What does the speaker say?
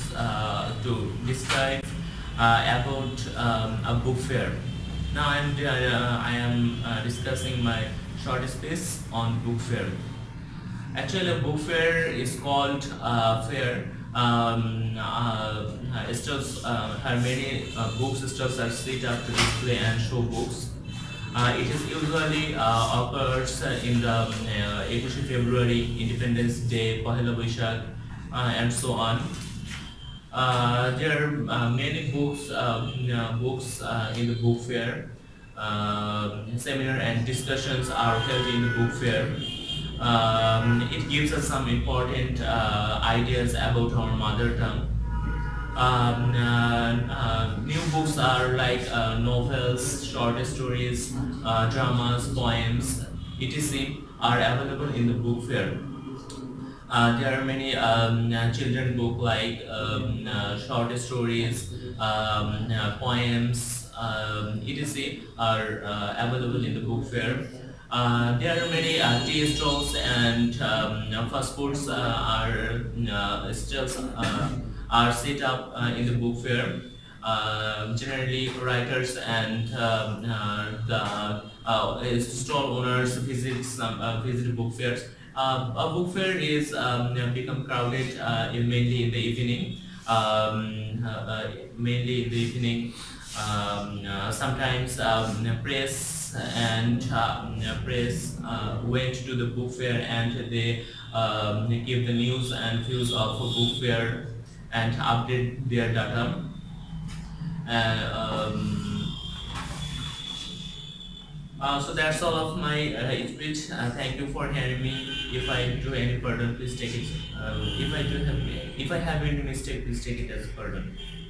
words to describe about a book fair. Now I am discussing my short speech on book fair. Actually, a book fair is called fair. Stalls, how many bookstalls are set up to display and show books. It is usually occurs in the 21 February, Independence Day, Pahela Boishakh, and so on. There are many books in the book fair. Seminar and discussions are held in the book fair. It gives us some important ideas about our mother tongue. New books are like novels, short stories, dramas, poems, etc. are available in the book fair. There are many children book like short stories, poems, etc. are available in the book fair. There are many tea stalls and fast foods are set up in the book fair. Generally, writers and the stall owners visit book fairs. A book fair is become crowded mainly in the evening. Mainly in the evening. Sometimes press went to the book fair and they give the news and views of a book fair and update their data. So that's all of my speech. Thank you for hearing me. If I do any pardon, please take it. If I have any mistake, please take it as a pardon.